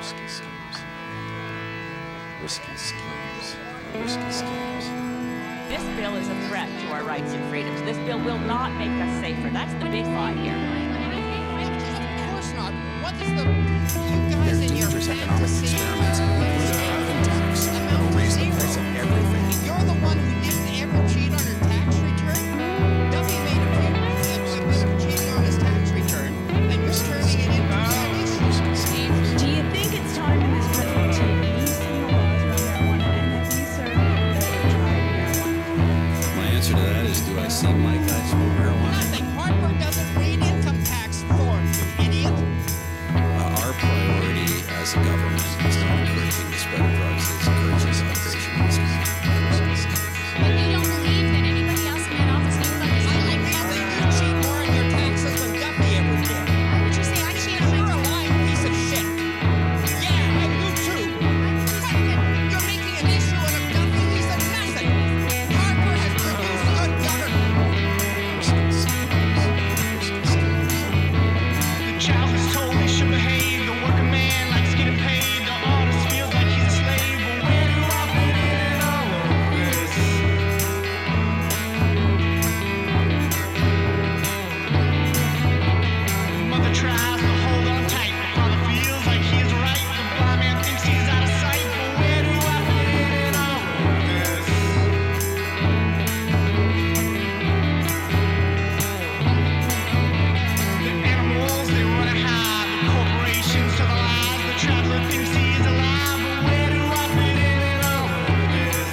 Risky schemes. Risky schemes. Risky schemes. This bill is a threat to our rights and freedoms. This bill will not make us safer. That's the big lie here. Of course not. What is the... You guys They're in your dangerous economic experiments. Carbon tax. It'll raise the price of everything. You're the one who didn't ever cheat on your tax return? Duffy made a few cheating on his tax return, and you're turning it into a Do you think it's time for this president to loosen the laws around marijuana and have you, sir, ever tried marijuana? My answer to that is, do I see my guy smoke marijuana? nothing. Harper doesn't read income tax forms, you idiot. Our priority as a government is not encouraging the spread of drugs, it's encouraging celebration of this country. But you don't believe that anybody else in that office knew about this? I like how that you cheat more on your taxes than Duffy ever did. Why would you say I cheat on my You're a lying piece of shit. Yeah, and you too. You're making an issue out of Duffy. He's a nothing. Harper has produced good government. The child is told he should behave. The working man likes getting paid. The artist feels like he's a slave. But where do I fit in all of this? Mother tries to hold on tight. Father feels like he's right. The blind man thinks he's out of sight. But where do I fit in all of this? The animals, they run and hide. The corporations tell the lies. The traveler thinks he's alive. But where do I fit in all of this?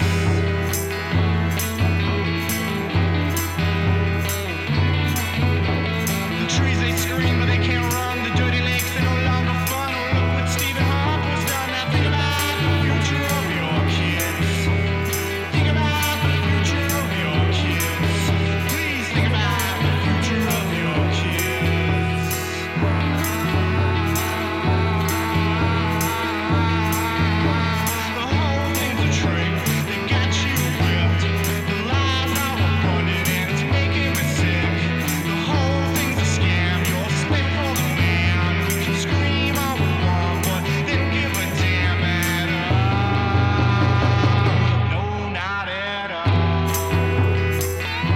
The trees, they scream, but they can't run. The dirty lakes, they're no longer fun. Oh, look what Stephen Harper's done. Now think about the future of your kids. Think about the future of your kids. Please think about the future of your kids. The whole thing's a trick. They got you whipped. The lies are abundant and it's making me sick. The whole thing's a scam. You're a slave for the man who can scream all we want, but they don't give a damn at all. No, not at all.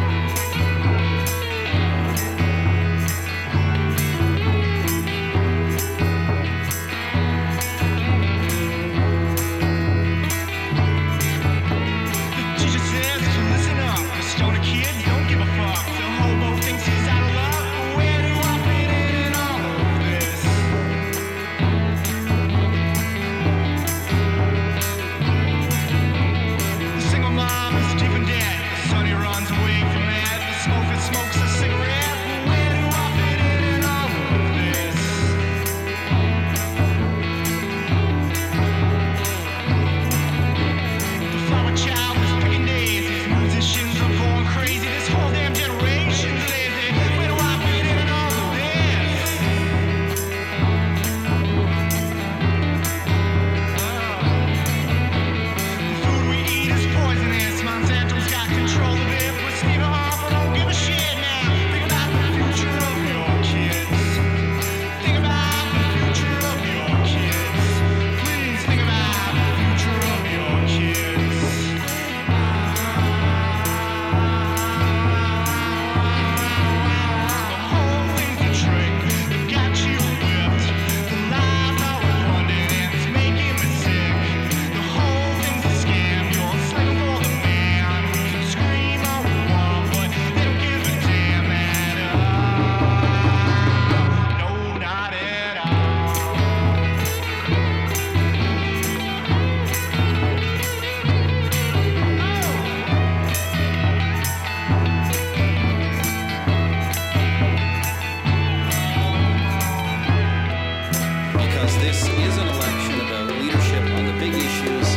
The teacher says to listen up. The stoner kids don't give a fuck. The hobo thinks he's out of luck. But where do I fit in all of this? The single mom is deep in debt. The son he runs away from that. The smoker smokes a cigarette. But where do I fit in all of this? The flower child is picking daisies. Musicians are going crazy. This whole damn generation's lazy. Where do I fit in all of this? The food we eat is poisonous. Monsanto's got control of it. But Stephen Harper don't give a shit now. Think about the future of your kids. Think about the future of your kids. Please think about the future of your kids. The whole thing's a trick. They got you whipped. The lies are abundant and it's making me sick. The whole thing's a scam. You're a slave for the man who can scream all we want, but they don't give a damn at all. No, not at Because this is an election about leadership on the big issues